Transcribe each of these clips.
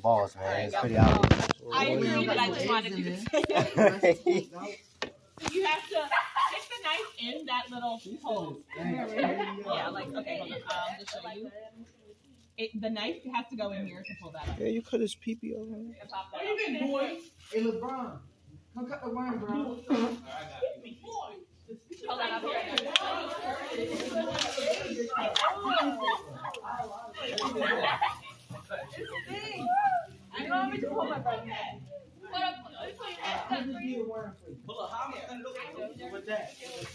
balls, man. It's pretty obvious. I agree, but I just wanted to say it. So you have to stick the knife in that little hole. Yeah, like, okay, hold on. To show you. The knife has to go in here to pull that up. Yeah, you cut his pee-pee over here. What you been doing? Hey, LeBron. Come cut the worm, bro. Pull that up here. I know I'm going to pull my brother. Pull up. How am I going to look with that?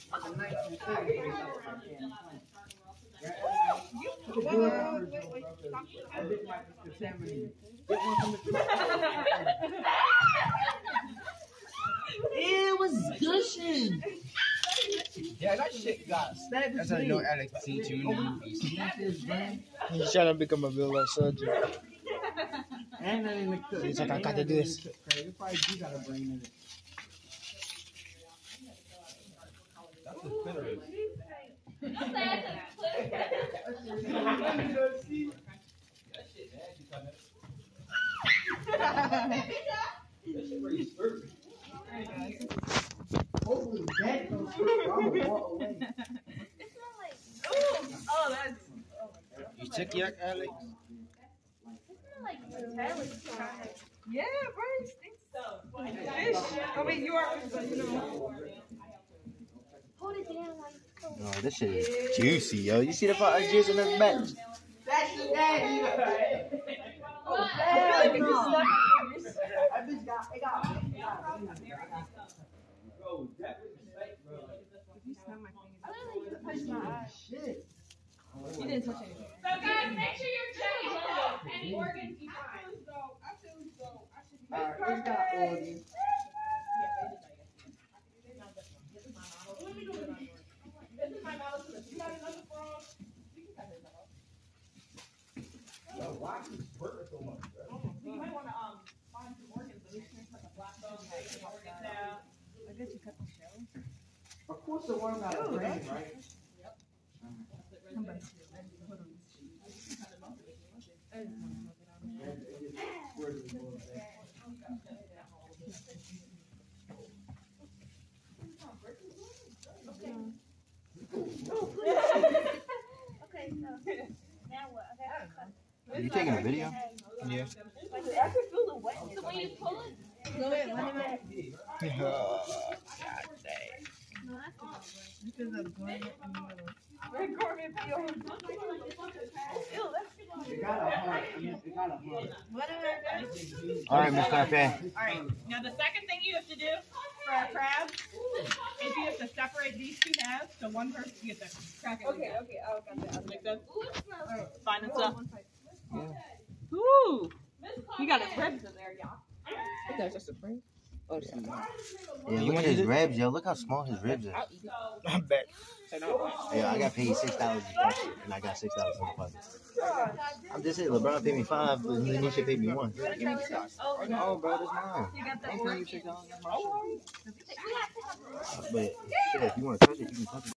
It was gushing. Yeah, that shit got stabbed. That's how you know Alex seen too many movies. He's trying to become a real life surgeon. And then in the cook. He's like, I got to do this. You probably do got a brain in it. That's a spitter. Hopefully that don't hurt. I'm gonna walk away. Oh, that's. You took your Alex? Yeah, bro, it stinks so. Fish. I mean, you are, but you know. Hold it down like. No, this shit is juicy, yo. You see the part of juice in this bench? That's the daddy. What? I bitch got it. Bro, that was fake, bro. Shit. You didn't touch anything. So guys, make sure you're checking any organs you find. Alright, it's got organs. Why is this burger so much? You might want to find some organs, but you can put the black bone organs out. I guess you cut the shell. Of course, the one got a brain, right? Yep. Okay, so now what? Are you taking a video? Yeah. I can feel the wetness. So when you pull it, go ahead, let him out. God dang. No, that's Because of gourmet meal. gourmet meal. Ew, that's It got a heart. It got a heart. What am I doing? All right, Miss Carpe. All right. Now the second thing you have to do for a crab is you have to separate these two halves so one person gets to crack it. okay. Oh, got that. Make sense? Ooh, it smells. All right. Fine and stuff. Yeah. Ooh. You got his ribs in there, y'all. That's just a brain. Oh, yeah. Yeah, look at his ribs, yo. Look how small his ribs are. I bet. Yeah, I got paid $6 and I got $6 in the pocket. I'm just saying, LeBron paid me $5, but he should pay me $1. No, bro, that's mine. You got the I ain't paying you organs. $6. That's my shit. But shit, if you want to touch it, you can touch it.